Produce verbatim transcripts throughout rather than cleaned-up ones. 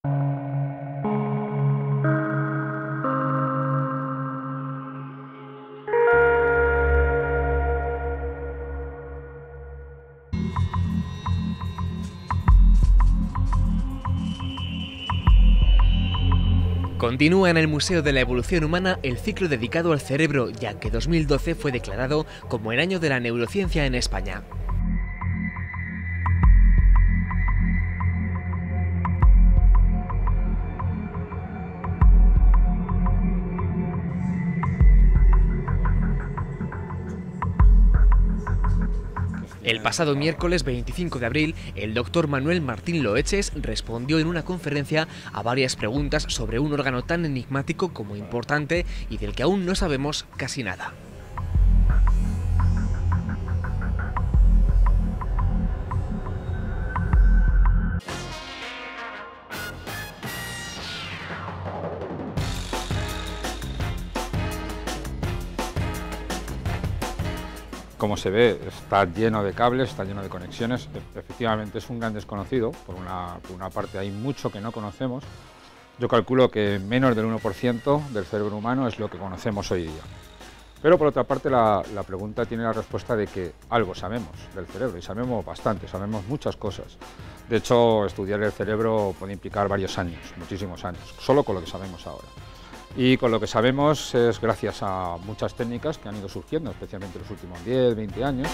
Continúa en el Museo de la Evolución Humana el ciclo dedicado al cerebro, ya que dos mil doce fue declarado como el año de la neurociencia en España. El pasado miércoles veinticinco de abril, el doctor Manuel Martín Loeches respondió en una conferencia a varias preguntas sobre un órgano tan enigmático como importante y del que aún no sabemos casi nada. Como se ve, está lleno de cables, está lleno de conexiones. Efectivamente es un gran desconocido, por una, por una parte hay mucho que no conocemos. Yo calculo que menos del uno por ciento del cerebro humano es lo que conocemos hoy día. Pero por otra parte la, la pregunta tiene la respuesta de que algo sabemos del cerebro, y sabemos bastante, sabemos muchas cosas. De hecho, estudiar el cerebro puede implicar varios años, muchísimos años, solo con lo que sabemos ahora. Y con lo que sabemos es gracias a muchas técnicas que han ido surgiendo, especialmente en los últimos diez, veinte años.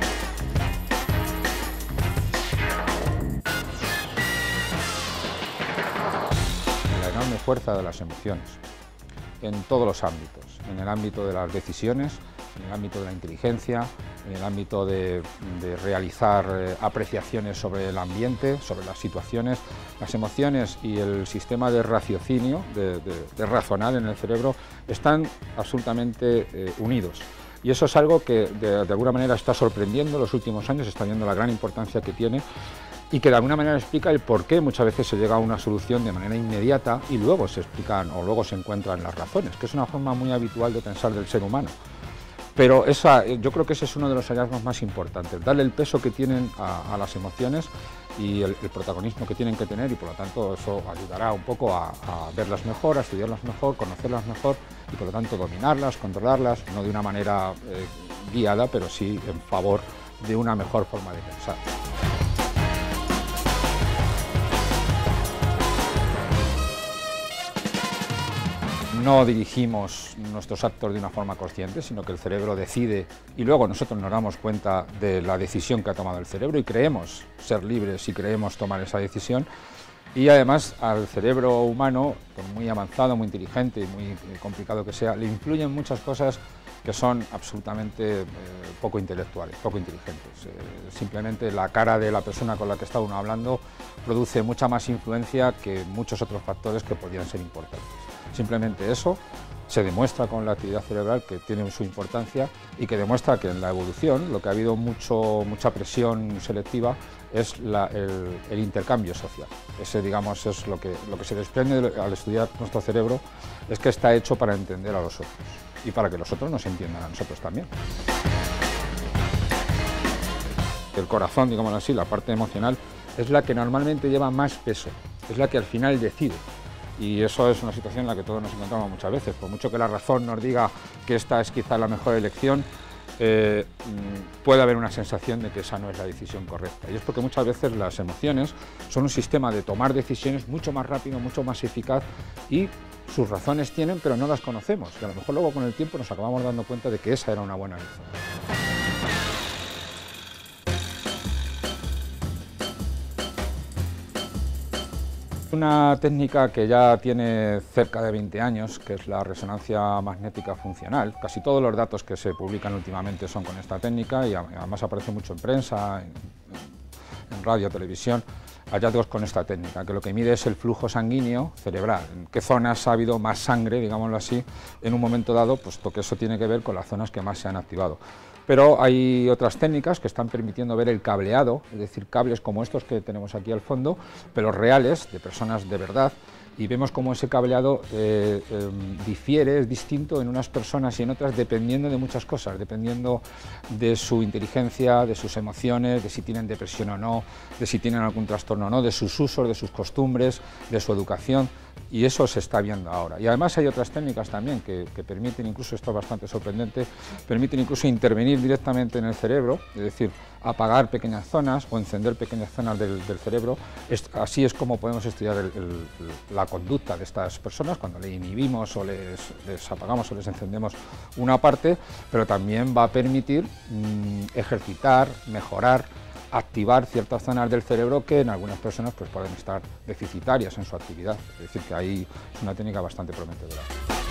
La enorme fuerza de las emociones, en todos los ámbitos, en el ámbito de las decisiones, en el ámbito de la inteligencia, en el ámbito de, de realizar eh, apreciaciones sobre el ambiente, sobre las situaciones. Las emociones y el sistema de raciocinio, de, de, de razonar en el cerebro, están absolutamente eh, unidos. Y eso es algo que de, de alguna manera está sorprendiendo en los últimos años, está viendo la gran importancia que tiene y que de alguna manera explica el por qué muchas veces se llega a una solución de manera inmediata y luego se explican o luego se encuentran las razones, que es una forma muy habitual de pensar del ser humano. Pero esa, yo creo que ese es uno de los hallazgos más importantes, darle el peso que tienen a, a las emociones y el, el protagonismo que tienen que tener, y por lo tanto eso ayudará un poco a, a verlas mejor, a estudiarlas mejor, conocerlas mejor y por lo tanto dominarlas, controlarlas, no de una manera eh, guiada, pero sí en favor de una mejor forma de pensar. No dirigimos nuestros actos de una forma consciente, sino que el cerebro decide y luego nosotros nos damos cuenta de la decisión que ha tomado el cerebro y creemos ser libres y creemos tomar esa decisión. Y además al cerebro humano, por muy avanzado, muy inteligente y muy complicado que sea, le influyen muchas cosas que son absolutamente eh, poco intelectuales, poco inteligentes. Eh, simplemente la cara de la persona con la que está uno hablando produce mucha más influencia que muchos otros factores que podrían ser importantes. Simplemente eso se demuestra con la actividad cerebral que tiene su importancia y que demuestra que en la evolución lo que ha habido mucho, mucha presión selectiva es la, el, el intercambio social. Ese, digamos, es lo que, lo que se desprende al estudiar nuestro cerebro, es que está hecho para entender a los otros y para que los otros nos entiendan a nosotros también. El corazón, digámoslo así, la parte emocional, es la que normalmente lleva más peso, es la que al final decide. Y eso es una situación en la que todos nos encontramos muchas veces. Por mucho que la razón nos diga que esta es quizá la mejor elección, eh, puede haber una sensación de que esa no es la decisión correcta. Y es porque muchas veces las emociones son un sistema de tomar decisiones mucho más rápido, mucho más eficaz, y sus razones tienen, pero no las conocemos. Y a lo mejor luego con el tiempo nos acabamos dando cuenta de que esa era una buena razón. Una técnica que ya tiene cerca de veinte años, que es la resonancia magnética funcional. Casi todos los datos que se publican últimamente son con esta técnica y además aparece mucho en prensa, en, en radio, televisión, hallazgos con esta técnica, que lo que mide es el flujo sanguíneo cerebral, en qué zonas ha habido más sangre, digámoslo así, en un momento dado, puesto que eso tiene que ver con las zonas que más se han activado. Pero hay otras técnicas que están permitiendo ver el cableado, es decir, cables como estos que tenemos aquí al fondo, pero reales, de personas de verdad, y vemos cómo ese cableado eh, eh, difiere, es distinto en unas personas y en otras dependiendo de muchas cosas, dependiendo de su inteligencia, de sus emociones, de si tienen depresión o no, de si tienen algún trastorno o no, de sus usos, de sus costumbres, de su educación, y eso se está viendo ahora. Y además hay otras técnicas también que, que permiten, incluso esto es bastante sorprendente, permiten incluso intervenir directamente en el cerebro, es decir, apagar pequeñas zonas o encender pequeñas zonas del, del cerebro. Es, así es como podemos estudiar el, el, la conducta de estas personas cuando le inhibimos o les, les apagamos o les encendemos una parte, pero también va a permitir mmm, ejercitar, mejorar, activar ciertas zonas del cerebro que en algunas personas pues, pueden estar deficitarias en su actividad. Es decir, que ahí es una técnica bastante prometedora.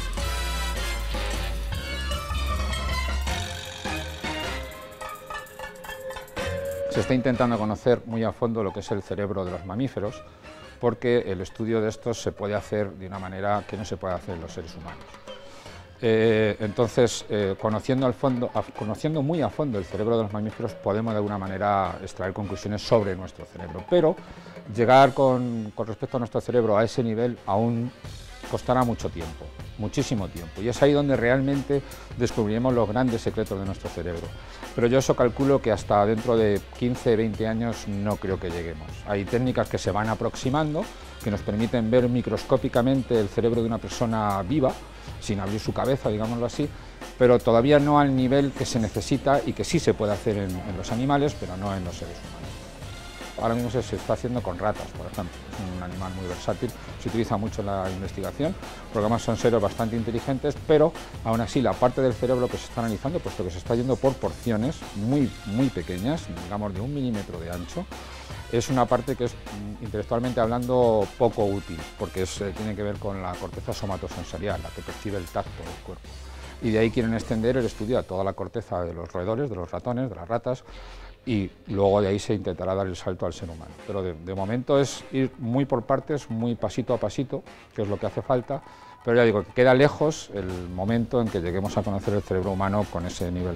Se está intentando conocer muy a fondo lo que es el cerebro de los mamíferos, porque el estudio de estos se puede hacer de una manera que no se puede hacer en los seres humanos. Eh, entonces, eh, conociendo, al fondo, a, conociendo muy a fondo el cerebro de los mamíferos, podemos de alguna manera extraer conclusiones sobre nuestro cerebro, pero llegar con, con respecto a nuestro cerebro a ese nivel aún costará mucho tiempo, muchísimo tiempo, y es ahí donde realmente descubriremos los grandes secretos de nuestro cerebro. Pero yo eso calculo que hasta dentro de quince, veinte años no creo que lleguemos. Hay técnicas que se van aproximando, que nos permiten ver microscópicamente el cerebro de una persona viva, sin abrir su cabeza, digámoslo así, pero todavía no al nivel que se necesita y que sí se puede hacer en, en los animales, pero no en los seres humanos. Ahora mismo se, se está haciendo con ratas, por ejemplo, es un animal muy versátil, se utiliza mucho en la investigación, porque además son seres bastante inteligentes, pero aún así la parte del cerebro que se está analizando, puesto que se está yendo por porciones muy, muy pequeñas, digamos de un milímetro de ancho, es una parte que es, intelectualmente hablando, poco útil, porque es, eh, tiene que ver con la corteza somatosensorial, la que percibe el tacto del cuerpo. Y de ahí quieren extender el estudio a toda la corteza de los roedores, de los ratones, de las ratas, y luego de ahí se intentará dar el salto al ser humano. Pero de, de momento es ir muy por partes, muy pasito a pasito, que es lo que hace falta, pero ya digo que queda lejos el momento en que lleguemos a conocer el cerebro humano con ese nivel.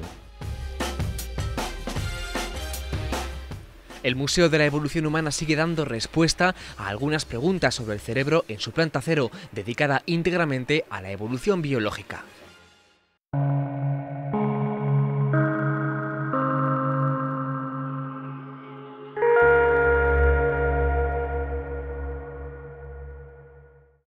El Museo de la Evolución Humana sigue dando respuesta a algunas preguntas sobre el cerebro en su planta cero, dedicada íntegramente a la evolución biológica.